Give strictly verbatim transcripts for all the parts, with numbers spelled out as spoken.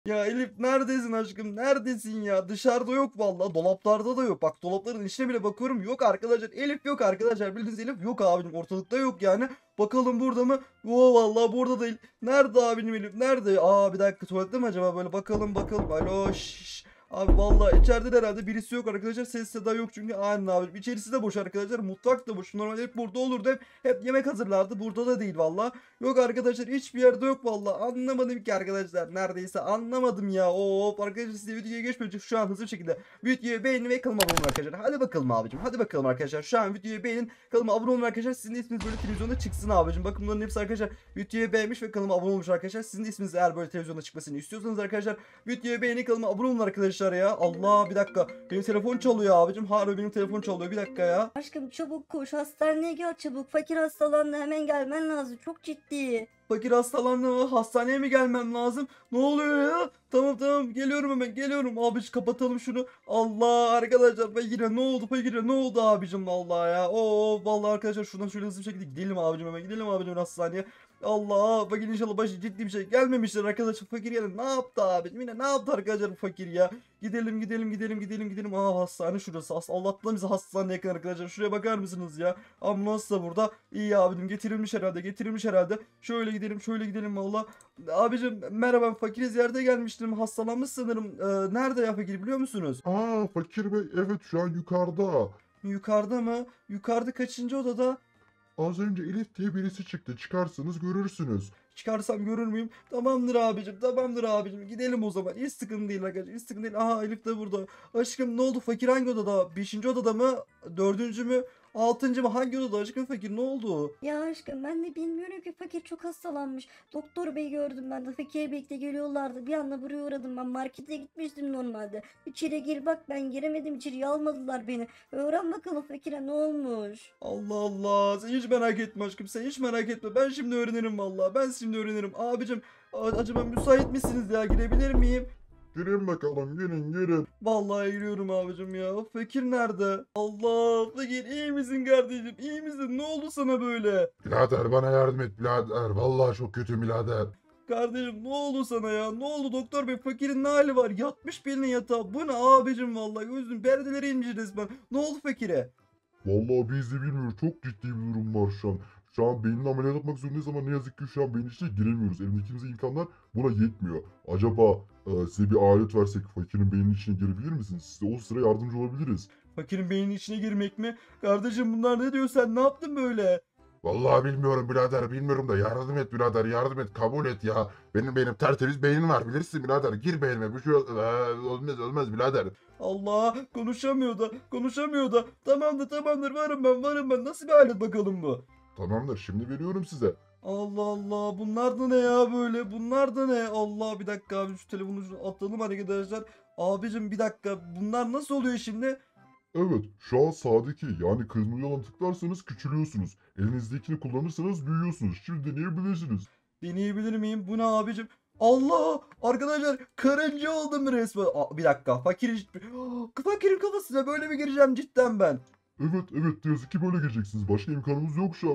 Ya Elif neredesin aşkım? Neredesin ya? Dışarıda yok vallahi. Dolaplarda da yok. Bak dolapların içine bile bakıyorum. Yok arkadaşlar. Elif yok arkadaşlar. Bildiğiniz Elif yok abicim. Ortalıkta yok yani. Bakalım burada mı? Oo vallahi burada değil. Nerede abicim Elif? Nerede? Aa bir dakika tuvalette mi acaba? Böyle bakalım bakalım. Alo şşş. Abi vallahi içeride de herhalde birisi yok arkadaşlar. Ses seda yok çünkü. Aynen abi. İçerisi de boş arkadaşlar. Mutfak da boş. Normalde hep burada olurdu. Hep, hep yemek hazırlardı. Burada da değil vallahi. Yok arkadaşlar hiçbir yerde yok vallahi. Anlamadım ki arkadaşlar. Neredeyse anlamadım ya. Oo arkadaşlar size videoya geçmeyince şu an hızlı bir şekilde videoyu beğenin ve kanalıma abone olun arkadaşlar. Hadi bakalım abicim. Hadi bakalım arkadaşlar. Şu an videoyu beğenin. Kanalıma abone olun arkadaşlar. Sizin de isminiz böyle televizyonda çıksın abicim. Bakın bunların hepsi arkadaşlar videoyu beğenmiş ve kanalıma abone olmuş arkadaşlar. Sizin de isminiz eğer böyle televizyonda çıkmasını istiyorsanız arkadaşlar videoyu beğenin, kanalıma abone olun arkadaşlar ya. Allah bir dakika. Benim telefon çalıyor abicim. Harbi benim telefon çalıyor. Bir dakika ya. Aşkım çabuk koş, hastaneye gel çabuk. Fakir hastalandı, hemen gelmen lazım. Çok ciddi. Fakir hastalandı mı? Hastaneye mi gelmem lazım? Ne oluyor ya? Tamam tamam geliyorum hemen geliyorum. Abi kapatalım şunu. Allah arkadaşlar Fakir'e ne oldu Fakir'e ne oldu abicim vallahi ya. Oo vallahi arkadaşlar şuradan şöyle hızlı bir şekilde gidelim abicim hemen gidelim abicim hastaneye. Allah Fakir inşallah başı ciddi bir şey gelmemiştir arkadaşlar. Fakir yine ne yaptı abicim yine ne yaptı arkadaşlar bu Fakir ya. Gidelim gidelim gidelim gidelim gidelim. Aa hastane şurası. As Allah'tan bize hastaneye yakın arkadaşlar. Şuraya bakar mısınız ya? Ambulans da burada. İyi abicim getirilmiş herhalde getirilmiş herhalde. Şöyle gidelim şöyle gidelim valla. Abicim merhaba Fakir'i ziyarete gelmiştim. Hastalanmış sanırım. Ee, nerede ya Fakir biliyor musunuz? Aa Fakir Bey, evet şu an yukarıda. Yukarıda mı? Yukarıda kaçıncı odada? Az önce Elif diye birisi çıktı. Çıkarsanız görürsünüz. Çıkarsam görür müyüm? Tamamdır abicim tamamdır abicim. Gidelim o zaman. Hiç sıkıntı değil arkadaşlar. Hiç sıkıntı değil. Aha Elif de burada. Aşkım ne oldu? Fakir hangi odada? Beşinci odada mı? Dördüncü mü? Altıncı mı? Hangi odada aşkım Fakir ne oldu? Ya aşkım ben de bilmiyorum ki, Fakir çok hastalanmış. Doktor bey gördüm ben de, Fakir'le birlikte geliyorlardı. Bir anda buraya uğradım, ben markete gitmiştim normalde. İçeri gir bak, ben giremedim içeriye, almadılar beni. Öğren bakalım Fakir'e ne olmuş. Allah Allah. Sen hiç merak etme aşkım. Sen hiç merak etme. Ben şimdi öğrenirim vallahi. Ben şimdi öğrenirim. Abicim a- acaba müsait misiniz ya? Girebilir miyim? Girin bakalım, girin girin. Vallahi giriyorum abicim ya. Fakir nerede? Allah. Fakir iyi misin kardeşim? İyi misin? Ne oldu sana böyle? Birader bana yardım et birader. Vallahi çok kötü birader. Kardeşim ne oldu sana ya? Ne oldu doktor bey? Fakirin ne hali var? Yatmış birinin yatağa. Bu ne abicim vallahi? Gözüm perdeleri inmiş resmen. Ne oldu fakire? Vallahi biz de bilmiyoruz. Çok ciddi bir durum var şu an. Şu an beynini ameliyat yapmak zorundayız ama ne yazık ki şu an beyin içine giremiyoruz. Elimdeki imkanlar buna yetmiyor. Acaba e, size bir alet versek fakirin beyninin içine girebilir misiniz? Size o sıra yardımcı olabiliriz. Fakirin beyninin içine girmek mi? Kardeşim bunlar ne diyor sen? Ne yaptın böyle? Vallahi bilmiyorum birader, bilmiyorum da yardım et birader, yardım et, kabul et ya. Benim benim tertemiz beynim var, bilirsin birader. Gir beynime, bir şey ol- Ee, olmaz olmaz birader. Allah konuşamıyor da konuşamıyor da. Tamamdır tamamdır varım ben varım ben. Nasıl bir alet bakalım bu? Tamamdır, şimdi veriyorum size. Allah Allah bunlar da ne ya böyle bunlar da ne Allah bir dakika abi şu telefonu şunu atalım arkadaşlar. Abicim bir dakika bunlar nasıl oluyor şimdi? Evet, şu an sağdaki yani kırmızı olan tıklarsanız küçülüyorsunuz. Elinizdekini kullanırsanız büyüyorsunuz. Şimdi deneyebilirsiniz. Deneyebilir miyim? Bu ne abicim? Allah! Arkadaşlar karınca oldum resmen. Aa, bir dakika fakir fakirin kafasına böyle mi gireceğim cidden ben? Evet evet, ne yazık ki böyle gireceksiniz. Başka imkanımız yok şu an.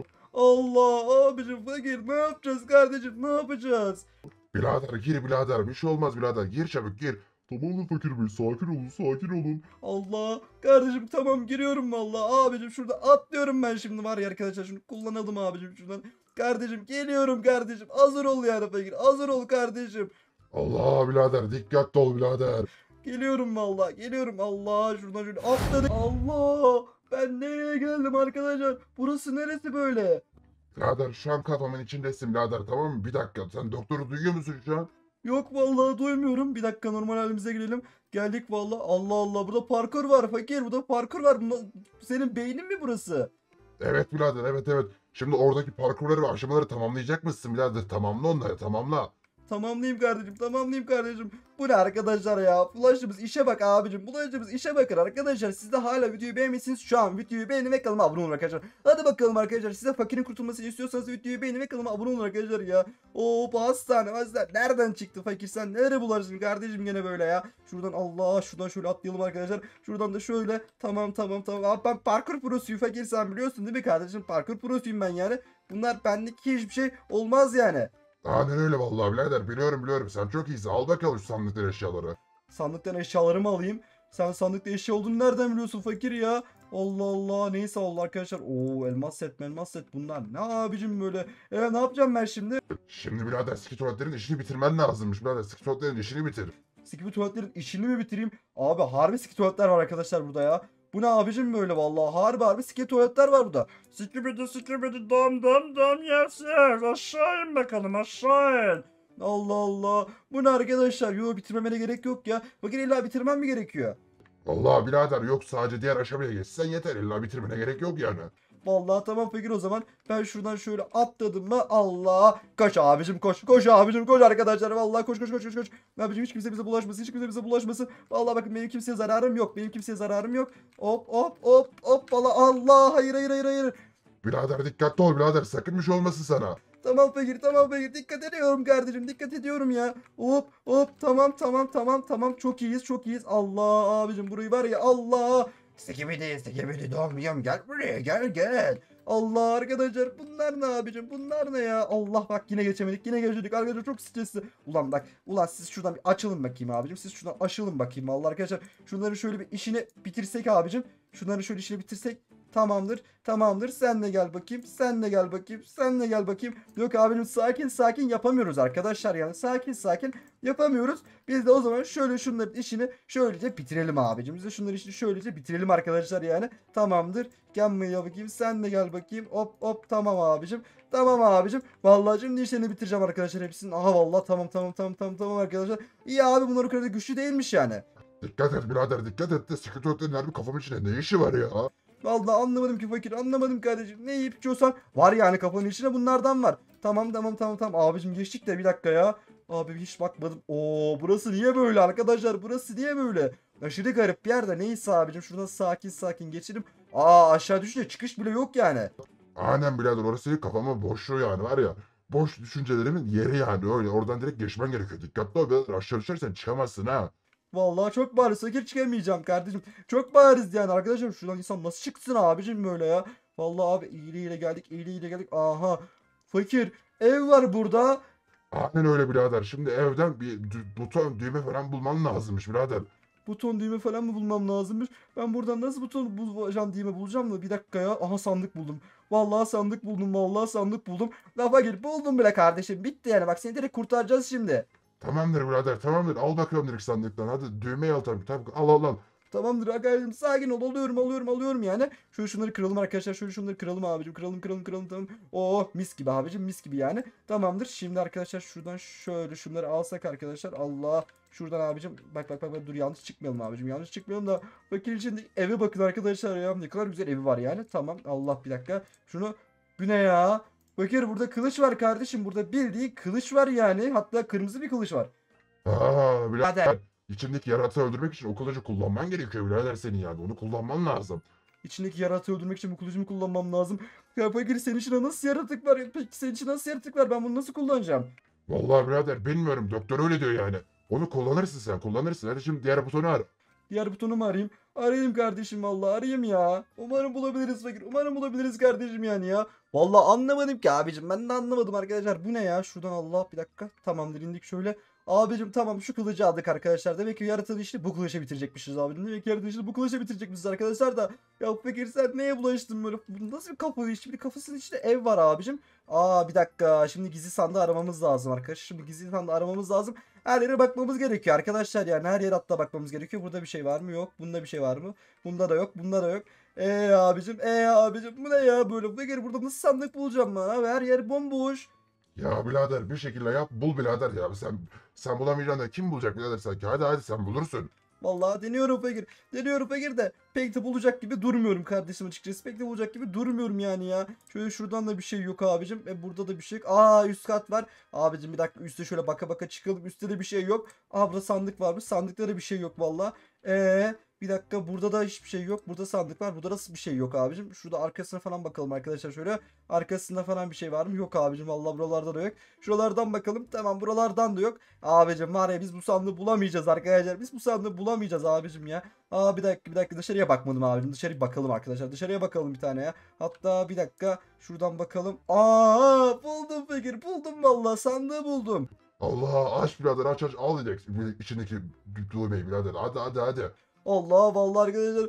Allah abicim fakir ne yapacağız kardeşim ne yapacağız? Birader gir birader, bir şey olmaz birader. Gir çabuk gir. Tamamdır Fakir Bey, sakin olun sakin olun. Allah kardeşim tamam giriyorum vallahi abicim şurada atlıyorum ben şimdi var ya arkadaşlar şunu kullanalım abicim şuradan. Kardeşim geliyorum kardeşim hazır ol yani fakir hazır ol kardeşim. Allah birader, dikkatli ol birader. Geliyorum vallahi geliyorum Allah şuradan şöyle atladık. Allah ben nereye geldim arkadaşlar burası neresi böyle? Birader şu an kafamın içindesin birader, tamam mı? Bir dakika, sen doktoru duyuyor musun şu an? Yok vallahi duymuyorum. Bir dakika normal halimize gelelim. Geldik vallahi. Allah Allah burada parkur var fakir. Burada parkur var. Bunda- Senin beynin mi burası? Evet birader, evet evet. Şimdi oradaki parkurları ve aşamaları tamamlayacak mısın birader? Tamamla onları, tamamla. Tamamlayayım kardeşim. Tamamlayayım kardeşim. Bu ne arkadaşlar ya? Bulaştığımız işe bak abicim. Bulaştığımız işe bakın arkadaşlar. Siz de hala videoyu beğenmişsiniz. Şu an videoyu beğenin ve kanalıma abone olun arkadaşlar. Hadi bakalım arkadaşlar. Size fakirin kurtulmasını istiyorsanız videoyu beğenin ve kanalıma abone olun arkadaşlar ya. Oo bu hastane hastane. Nereden çıktı fakir sen? Nereye bulaştın kardeşim gene böyle ya? Şuradan Allah şuradan şöyle atlayalım arkadaşlar. Şuradan da şöyle. Tamam tamam tamam. Abi ben parkur prosuyum fakir sen biliyorsun değil mi kardeşim? Parkur prosuyum ben yani. Bunlar bendeki hiçbir şey olmaz yani. Aynen öyle vallahi birader, biliyorum biliyorum, sen çok iyisin. Al bakalım şu sandıktan eşyaları. Sandıktan eşyalarımı alayım. Sen sandıkta eşya olduğunu nereden biliyorsun fakir ya? Allah Allah, neyse Allah arkadaşlar. Oo, elmas set elmas set bunlar. Ne abicim böyle? E, ne yapacağım ben şimdi? Şimdi birader siki tuvaletlerin işini bitirmen lazımmış birader. Siki tuvaletlerin işini bitir. Sikimi tuvaletlerin işini mi bitireyim? Abi harbi siki tuvaletler var arkadaşlar burada ya. Bu ne abicim böyle vallahi, harbi harbi siki tuvaletler var burada. Sikibidi sikibidi dam dam dam yersiz. Aşağı in bakalım, aşağı in. Allah Allah. Bu ne arkadaşlar? Yo, bitirmemene gerek yok ya. Bakın illa bitirmem mi gerekiyor? Vallahi birader yok, sadece diğer aşamaya geçsen yeter. İlla bitirmene gerek yok yani. Vallahi tamam fakir, o zaman ben şuradan şöyle atladım mı, Allah, koş abicim koş, koş abicim koş arkadaşlar, vallahi koş koş koş koş koş. Abicim hiç kimse bize bulaşmasın, hiç kimse bize bulaşmasın. Vallahi bakın, benim kimseye zararım yok, benim kimseye zararım yok. Hop hop hop hop, Allah Allah, hayır hayır hayır hayır. Birader dikkatli ol birader, sakın bir şey olmasın sana. Tamam fakir, tamam fakir, dikkat ediyorum kardeşim, dikkat ediyorum ya. Hop hop, tamam tamam tamam tamam, çok iyiyiz çok iyiyiz. Allah abicim, burayı var ya, Allah. Sekibidi sekibidi domyum, gel buraya, gel gel. Allah arkadaşlar, bunlar ne abicim, bunlar ne ya? Allah, bak yine geçemedik, yine geçemedik arkadaşlar, çok stresli. Ulan bak, ulan siz şuradan bir açılın bakayım abicim, siz şuradan açılın bakayım Allah arkadaşlar. Şunların şöyle bir işini bitirsek abicim, şunların şöyle işini bitirsek. Tamamdır, tamamdır. Sen de gel bakayım. Sen de gel bakayım. Sen de gel bakayım. Yok abicim, sakin sakin yapamıyoruz arkadaşlar yani. Sakin sakin yapamıyoruz. Biz de o zaman şöyle şunların işini şöylece bitirelim abicim. Biz de şunların işini şöylece bitirelim arkadaşlar yani. Tamamdır. Gel buraya bakayım. Sen de gel bakayım. Hop hop, tamam abicim. Tamam abicim. Vallahi şimdi işlerini bitireceğim arkadaşlar hepsinin. Aha vallahi, tamam tamam tamam tamam tamam arkadaşlar. İyi abi, bunlar o kadar da güçlü değilmiş yani. Dikkat et birader, dikkat et de siki tuvaletlerin harbi kafamın içinde ne işi var ya? Vallahi anlamadım ki fakir, anlamadım kardeşim. Ne yiyip içiyorsan var yani, kafanın içinde bunlardan var. Tamam tamam tamam tamam abicim, geçtik de bir dakika ya. Abi hiç bakmadım. Oo, burası niye böyle arkadaşlar? Burası niye böyle? Aşırı garip bir yerde. Neyse abicim, şuradan sakin sakin geçelim. Aa, aşağı düşünce çıkış bile yok yani. Aynen birader, orası kafamın boşluğu yani, var ya. Boş düşüncelerimin yeri yani, öyle oradan direkt geçmen gerekiyor. Dikkatli ol birader, aşağı düşersen çıkamazsın ha. Vallahi çok bariz fakir, çıkamayacağım kardeşim. Çok bariz yani arkadaşlar, şuradan insan nasıl çıksın abicim böyle ya. Vallahi abi, iyiliğiyle geldik, iyiliğiyle geldik. Aha. Fakir, ev var burada. Aynen öyle birader. Şimdi evden bir dü- buton, düğme falan bulman lazımmış birader. Buton, düğme falan mı bulmam lazımmış? Ben buradan nasıl buton bulacağım, düğme bulacağım da, bir dakika ya. Aha, sandık buldum. Vallahi sandık buldum, vallahi sandık buldum. Lafa gir, buldum bile kardeşim. Bitti yani, bak seni direkt kurtaracağız şimdi. Tamamdır birader, tamamdır. Al bakalım direkt sandıktan. Hadi düğmeyi al tabii. Tabii al al al. Tamamdır arkadaşım, sakin ol, alıyorum alıyorum alıyorum yani. Şöyle şunları kıralım arkadaşlar, şöyle şunları kıralım abicim, kıralım kıralım kıralım, tamam. Oo, mis gibi abicim, mis gibi yani. Tamamdır, şimdi arkadaşlar şuradan şöyle şunları alsak arkadaşlar. Allah, şuradan abicim, bak bak bak bak, dur yanlış çıkmayalım abicim, yanlış çıkmayalım da. Bakın şimdi eve bakın arkadaşlar ya, ne kadar güzel evi var yani. Tamam, Allah, bir dakika şunu, bu ne ya? Bakın burada kılıç var kardeşim, burada bildiğin kılıç var yani, hatta kırmızı bir kılıç var. Aa birader. Hadi. İçindeki yaratığı öldürmek için o kılıcı kullanman gerekiyor birader senin yani. Onu kullanman lazım. İçindeki yaratığı öldürmek için bu kılıcımı kullanmam lazım. Ya fakir, senin içinde nasıl yaratık var? Peki senin için nasıl yaratık var? Ben bunu nasıl kullanacağım? Vallahi birader bilmiyorum. Doktor öyle diyor yani. Onu kullanırsın sen, kullanırsın. Hadi şimdi diğer butonu ar. Diğer butonu mu arayayım? Arayayım kardeşim, vallahi arayayım ya. Umarım bulabiliriz fakir. Umarım bulabiliriz kardeşim yani ya. Vallahi anlamadım ki abicim. Ben de anlamadım arkadaşlar. Bu ne ya? Şuradan, Allah, bir dakika. Tamamdır, indik şöyle. Abicim tamam, şu kılıcı aldık arkadaşlar. Demek ki yaratığın işini bu kılıçla bitirecekmişiz abicim. Demek ki yaratığın işini bu kılıçla bitirecekmişiz arkadaşlar da. Ya fakir, sen neye bulaştın böyle? Bu nasıl bir kafa iş? Bir kafasının içinde ev var abicim. Aa, bir dakika. Şimdi gizli sandığı aramamız lazım arkadaşlar. Şimdi gizli sandığı aramamız lazım. Her yere bakmamız gerekiyor arkadaşlar yani. Her yere hatta bakmamız gerekiyor. Burada bir şey var mı? Yok. Bunda bir şey var mı? Bunda da yok. Bunda da yok. Eee abicim. Eee abicim. Bu ne ya böyle? Bu burada nasıl sandık bulacağım ben abi? Her yer bomboş. Ya birader bir şekilde yap, bul birader ya. Sen sen bulamayacaksın da kim bulacak birader sanki? Hadi hadi sen bulursun. Vallahi deniyorum fakir. Deniyorum fakir de pek de bulacak gibi durmuyorum kardeşim açıkçası. Pek de bulacak gibi durmuyorum yani ya. Şöyle şuradan da bir şey yok abicim. E burada da bir şey yok. Aa, üst kat var. Abicim bir dakika, üstte şöyle baka baka çıkalım. Üstte de bir şey yok. Aa, burada sandık varmış. Sandıkta da bir şey yok vallahi. Eee Bir dakika, burada da hiçbir şey yok. Burada sandık var. Burada nasıl bir şey yok abicim. Şurada arkasına falan bakalım arkadaşlar şöyle. Arkasında falan bir şey var mı? Yok abicim. Vallahi buralarda da yok. Şuralardan bakalım. Tamam, buralardan da yok. Abicim var ya, biz bu sandığı bulamayacağız arkadaşlar. Biz bu sandığı bulamayacağız abicim ya. Aa bir dakika, bir dakika, dışarıya bakmadım abicim. Dışarıya bakalım arkadaşlar. Dışarıya bakalım bir tane ya. Hatta bir dakika şuradan bakalım. Aa buldum Fakir, buldum vallahi, sandığı buldum. Allah, aç birader, aç aç, al direkt içindeki duymayı birader, hadi hadi hadi. Allah vallahi arkadaşlar,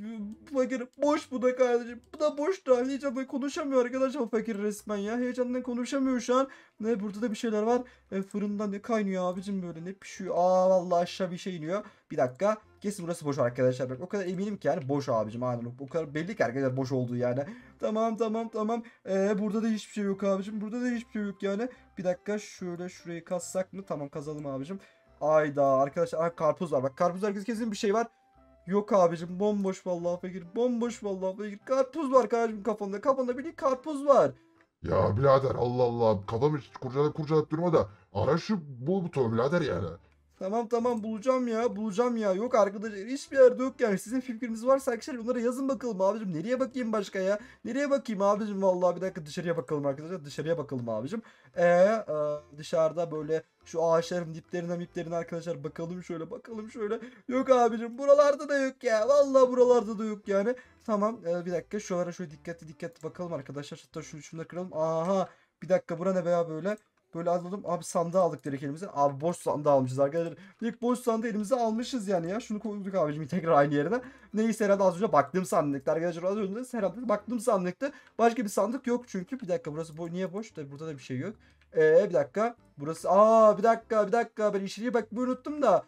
Fakir boş, bu da kardeşim, bu da boş da, heyecandan konuşamıyor arkadaşlar Fakir resmen ya, heyecandan konuşamıyor şu an. Ne, burada da bir şeyler var. E, fırında ne kaynıyor abicim, böyle ne pişiyor? Aa vallahi aşağı bir şey iniyor. Bir dakika, kesin burası boş arkadaşlar, bak o kadar eminim ki yani boş abicim, aynen o kadar belli ki arkadaşlar boş olduğu yani. Tamam tamam tamam. E, burada da hiçbir şey yok abicim, burada da hiçbir şey yok yani. Bir dakika, şöyle şurayı kazsak mı? Tamam, kazalım abicim. Ayda arkadaşlar, aha, karpuz var, bak karpuz herkes, kesin bir şey var. Yok abicim, bomboş vallahi Fakir, bomboş vallahi Fakir. Karpuz var kardeşim kafanda, kafanda bir karpuz var. Ya birader, Allah Allah, kafamı hiç kurcalayıp kurcalayıp durma da ara şu bul butonu birader yani. Tamam tamam, bulacağım ya, bulacağım ya. Yok arkadaşlar, hiçbir yerde yok yani. Sizin fikriniz varsa arkadaşlar onlara yazın bakalım abicim. Nereye bakayım başka ya? Nereye bakayım abicim, vallahi bir dakika, dışarıya bakalım arkadaşlar. Dışarıya bakalım abicim. Ee, e, dışarıda böyle şu ağaçların diplerine miplerine arkadaşlar bakalım şöyle, bakalım şöyle. Yok abicim, buralarda da yok ya. Vallahi buralarda da yok yani. Tamam, e, bir dakika şuralara şöyle dikkatli dikkatli bakalım arkadaşlar. Hatta şunu şunları kıralım. Aha, bir dakika, bura ne veya böyle. Böyle alalım. Abi sandığı aldık direkt elimize. Abi boş sandığı almışız arkadaşlar. İlk boş sandığı elimize almışız yani ya. Şunu koyduk abicim tekrar aynı yerine. Neyse, herhalde az önce baktığım sandıkta arkadaşlar. Az önce herhalde baktığım sandıkta. Başka bir sandık yok çünkü. Bir dakika, burası bo niye boş? Tabii burada da bir şey yok. Ee bir dakika. Burası, aa bir dakika bir dakika. Ben içeriye bakmayı unuttum da.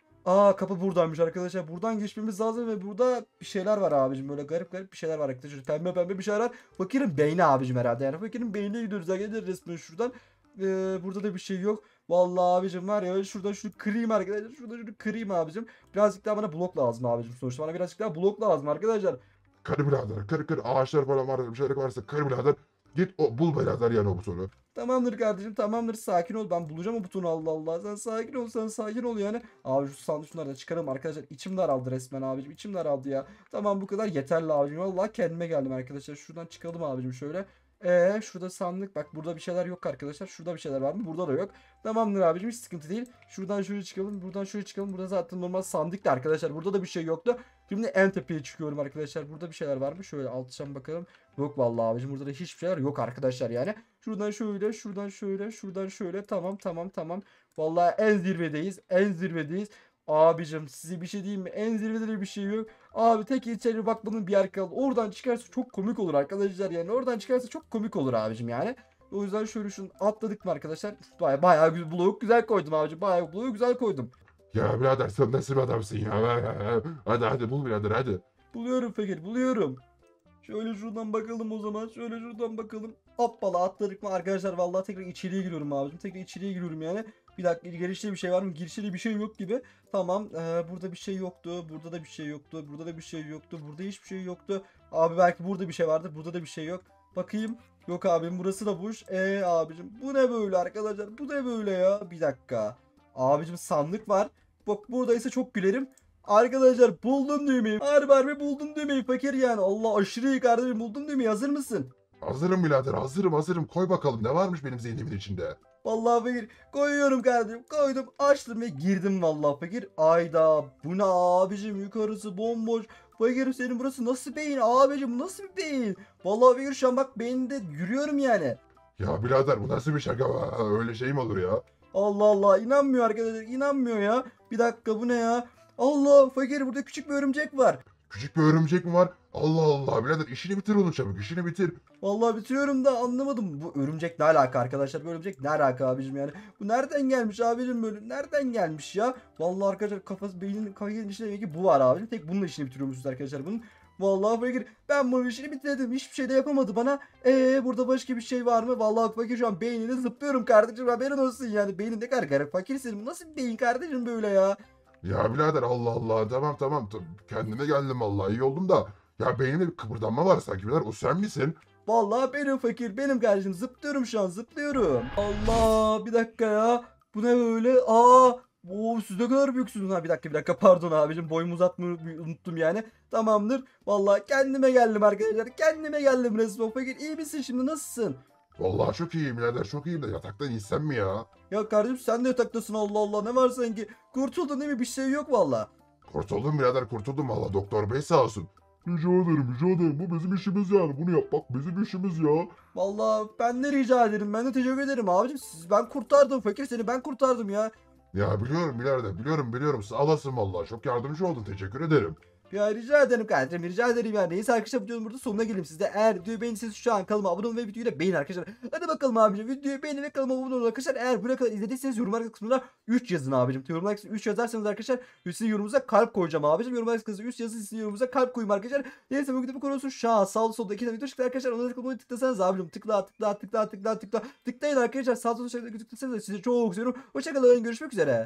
Aa kapı buradaymış arkadaşlar. Buradan geçmemiz lazım ve burada bir şeyler var abicim. Böyle garip garip bir şeyler var arkadaşlar. Pembe pembe bir şeyler var. Fakirin beyni abicim herhalde. Yani fakirin beynine gidiyoruz arkadaşlar resmen şuradan. Ee, burada da bir şey yok. Vallahi abicim var ya, şurada şunu kırayım arkadaşlar. Şurada şunu kırayım abicim. Birazcık daha bana blok lazım abicim sonuçta. Bana birazcık daha blok lazım arkadaşlar. Kır birader, kır kır, ağaçlar falan var, bir şeyler varsa kır birader. Git o bul birader yani o butonu. Tamamdır kardeşim, tamamdır, sakin ol, ben bulacağım o butonu, Allah Allah, sen sakin ol, sen sakin ol yani. Abi şu sandık, şunları da çıkaralım arkadaşlar, içim daraldı resmen abicim, içim daraldı ya. Tamam, bu kadar yeterli abicim, vallahi kendime geldim arkadaşlar. Şuradan çıkalım abicim şöyle. Ee şurada sandık, bak burada bir şeyler yok arkadaşlar. Şurada bir şeyler var mı? Burada da yok. Tamamdır abicim, hiç sıkıntı değil. Şuradan şöyle çıkalım, buradan şöyle çıkalım. Burada zaten normal sandık da arkadaşlar, burada da bir şey yoktu. Şimdi en tepeye çıkıyorum arkadaşlar. Burada bir şeyler var mı? Şöyle alttan bakalım. Yok vallahi abicim, burada da hiçbir şeyler yok arkadaşlar yani. Şuradan şöyle, şuradan şöyle, şuradan şöyle. Tamam tamam tamam. Vallahi en zirvedeyiz. En zirvedeyiz. Abicim size bir şey diyeyim mi? En zirvede de bir şey yok. Abi tek içeri bakmanın bir yer kaldı. Oradan çıkarsa çok komik olur arkadaşlar yani. Oradan çıkarsa çok komik olur abicim yani. O yüzden şöyle şunu atladık mı arkadaşlar? Baya bayağı güzel, bloğu güzel koydum abicim. Bayağı bloğu güzel koydum. Ya birader, sen nasıl bir adamsın ya? Hadi hadi bul birader, hadi. Buluyorum Fakir, buluyorum. Şöyle şuradan bakalım o zaman. Şöyle şuradan bakalım. Hoppala, atladık mı arkadaşlar? Vallahi tekrar içeriye giriyorum abicim. Tekrar içeriye giriyorum yani. Bir dakika, girişte bir şey var mı? Girişte de bir şey yok gibi. Tamam. Ee, burada bir şey yoktu. Burada da bir şey yoktu. Burada da bir şey yoktu. Burada hiçbir şey yoktu. Abi belki burada bir şey vardı. Burada da bir şey yok. Bakayım. Yok abim, burası da boş. Eee abicim, bu ne böyle arkadaşlar? Bu ne böyle ya? Bir dakika. Abicim sandık var. Bak buradaysa çok gülerim. Arkadaşlar buldum düğmeyi. Harbi harbi buldum düğmeyi Fakir yani. Allah, aşırı iyi kardeşim, buldum düğmeyi. Hazır mısın? Hazırım birader, hazırım hazırım. Koy bakalım ne varmış benim zihnimin içinde. Vallahi Fakir, koyuyorum kardeşim, koydum, açtım ve girdim vallahi Fakir. Ayda bu ne abicim, yukarısı bomboş. Fakir, senin burası nasıl beyin abicim, nasıl bir beyin? Vallahi Fakir, şu an bak beyninde yürüyorum yani. Ya birader, bu nasıl bir şaka? Öyle şey mi olur ya? Allah Allah, inanmıyor arkadaşlar, inanmıyor ya. Bir dakika, bu ne ya? Allah Fakir, burada küçük bir örümcek var. Küçük bir örümcek mi var? Allah Allah birader, işini bitir onu çabuk, işini bitir. Vallahi bitiriyorum da anlamadım. Bu örümcek ne alaka arkadaşlar? Bu örümcek ne alaka abicim yani? Bu nereden gelmiş abicim böyle? Nereden gelmiş ya? Vallahi arkadaşlar, kafası, beynin kafasının içinde demek ki bu var abicim. Tek bunun işini bitiriyormuşuz arkadaşlar bunun. Vallahi Fakir, ben bunun işini bitirdim. Hiçbir şey de yapamadı bana. Eee burada başka bir şey var mı? Vallahi Fakir, şu an beynini zıplıyorum kardeşim. Haberin olsun yani. Beynin ne kadar garip. Fakir, senin bu nasıl bir beyin kardeşim böyle ya? Ya birader, Allah Allah, tamam tamam, kendime geldim vallahi, iyi oldum da. Ya beynimde bir kıpırdanma var sanki birader, o sen misin? Vallahi benim Fakir, benim kardeşim, zıplıyorum şu an, zıplıyorum. Allah, bir dakika ya. Bu ne böyle? Aa, Oo, siz ne kadar büyüksünüz ha. Bir dakika bir dakika pardon abicim, boyumu uzatmayı unuttum yani. Tamamdır. Vallahi kendime geldim arkadaşlar. Kendime geldim resmen. Fakir iyi misin şimdi, nasılsın? Vallahi çok iyiyim birader, çok iyiyim de yataktan insem mi ya? Ya kardeşim sen de yataktasın, Allah Allah, ne var sanki? Kurtuldun değil mi? Bir şey yok valla. Kurtuldum birader, kurtuldum valla, doktor bey sağ olsun. Rica ederim, rica ederim. Bu bizim işimiz yani. Bunu yapmak bizim işimiz ya. Valla ben de rica ederim. Ben de teşekkür ederim abicim. Siz, ben kurtardım Fakir, seni ben kurtardım ya. Ya biliyorum birader, biliyorum biliyorum. Sağ olasın valla. Çok yardımcı oldun. Teşekkür ederim. Ya rica ederim kardeşim, rica ederim ya. Neyse arkadaşlar, videonun burada sonuna gelelim. Siz de eğer videoyu beğenirseniz şu an kanalıma abone olun ve videoyu da beğenin arkadaşlar. Hadi bakalım abicim, videoyu beğenin ve kanalıma abone olun arkadaşlar. Eğer buraya kadar izlediyseniz yorumlar kısmına üç yazın abicim. Yorumlar kısmına üç yazarsanız arkadaşlar sizin yorumunuza kalp koyacağım abicim. Yorumlar kısmına üç yazın, sizin yorumunuza kalp koyayım arkadaşlar. Neyse bugün de bu konu olsun. Şu an sağ solda iki tane video çıktı arkadaşlar. Onları tıklamayı tıklasanız abicim. Tıkla tıkla tıkla tıkla tıkla tıkla. Tıklayın arkadaşlar. Sağ solda tıklasanız sizi çok seviyorum. Hoşçakalın, görüşmek üzere.